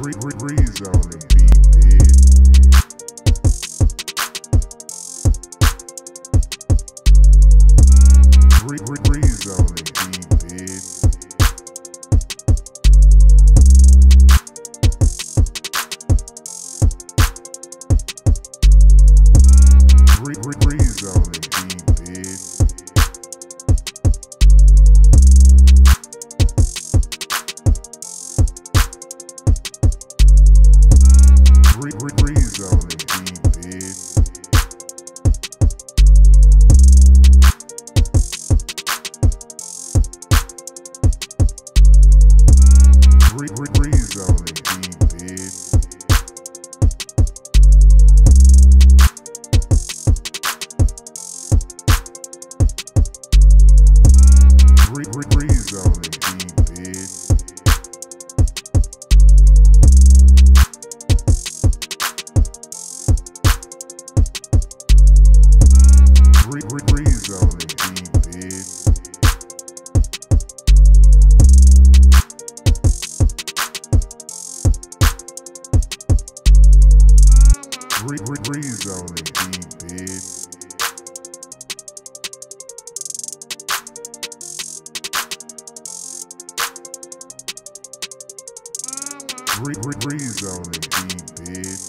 Breeze on the beat, bitch. Breeze on the beat, bitch. Breeze on the beat, bitch. Breeze on the beat, bitch. Breeze on the beat, bitch. Breeze on the beat, bitch. Breeze on the beat, bitch. Breeze on the beat, bitch. Breeze on the beat, bitch.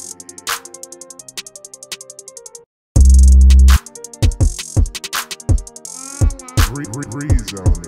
Breeze on